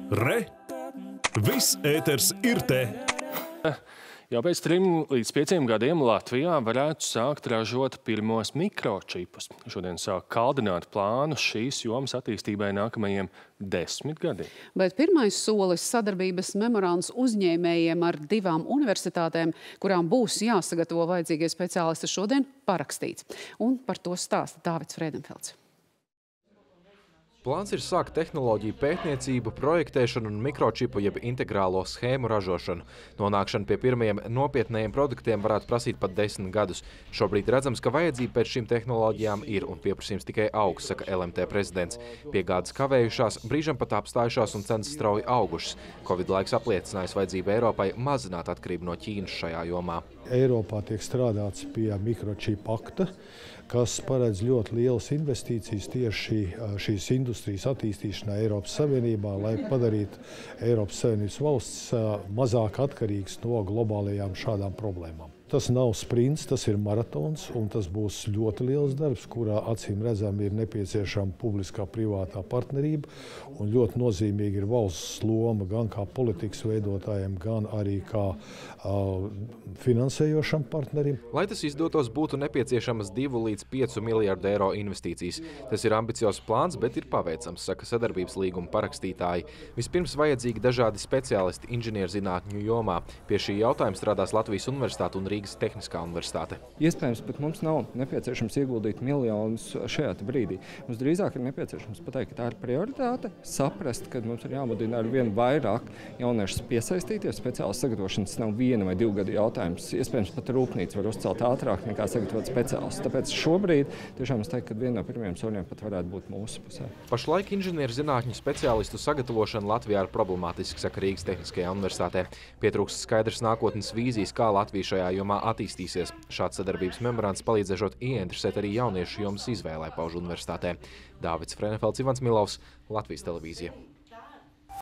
Re! Viss ēters ir te! Jau pēc 3 līdz 5 gadiem Latvijā varētu sākt ražot pirmos mikročipus. Šodien sāk kaldināt plānus šīs jomas attīstībai nākamajiem 10 gadiem. Bet pirmais solis sadarbības memorands uzņēmējiem ar 2 universitātēm, kurām būs jāsagatavo vajadzīgie speciālisti, šodien parakstīts. Un par to stāsta Dāvids Frēdenfelds. Plāns ir sākt tehnoloģiju pētniecību, projektēšanu un mikročipu jeb integrālo schēmu ražošanu. Nonākšana pie pirmajiem nopietnējiem produktiem varētu prasīt pat 10 gadus. Šobrīd redzams, ka vajadzība pēc šīm tehnoloģijām ir un pieprasījums tikai augs, saka LMT prezidents. Piegādes kavējušās, brīžam pat apstājušās un cenas strauji augušas. Covid laiks apliecinājis vajadzību Eiropai mazināt atkarību no Ķīnas šajā jomā. Eiropā tiek strādāts pie mikročipa akta, kas paredz ļoti lielas investīcijas tieši šīs industrijas attīstīšanā Eiropas Savienībā, lai padarītu Eiropas Savienības valsts mazāk atkarīgas no globālajām šādām problēmām. Tas nav sprints, tas ir maratons, un tas būs ļoti liels darbs, kurā acīm redzam ir nepieciešama publiskā privātā partnerība, un ļoti nozīmīgi ir valsts loma gan kā politikas veidotājiem, gan arī kā finansējošam partnerim. Lai tas izdotos, būtu nepieciešamas 2 līdz 5 miljardu eiro investīcijas. Tas ir ambiciozs plāns, bet ir paveicams, saka sadarbības līguma parakstītāji. Vispirms vajadzīgi dažādi speciālisti inženierzinātņu jomā. Pie šī jautājuma strādās Latvijas Universitāte un Rīgas Tehniskā universitāte. Iespējams, pat mums nav nepieciešams ieguldīt miljonus šajā brīdī. Mums drīzāk ir nepieciešams pateikt, ka tā ir prioritāte, saprast, ka mums ir jāmudina ar vien vairāk jauniešus piesaistīties. Speciālistu sagatavošanas nav 1 vai 2 gadu jautājums. Iespējams, pat rūpnīca var uzcelt ātrāk nekā sagatavot speciālistus. Tāpēc šobrīd tiešām es teiktu, ka viena no pirmajiem soļiem pat varētu būt mūsu pusē. Pašlaik inženierzinātņu speciālistu sagatavošana Latvijā ir problemātiski, saka Rīgas Tehniskajā universitātē. Pietrūkst skaidrs nākotnes vīzijas, kā Latvija šajā jomā attīstīsies. Šāds sadarbības memorands palīdzēšot ieinteresēt arī jauniešu jomas izvēlē, pauž universitātē. Dāvids Frēdenfelds, Ivans Milovs, Latvijas televīzija.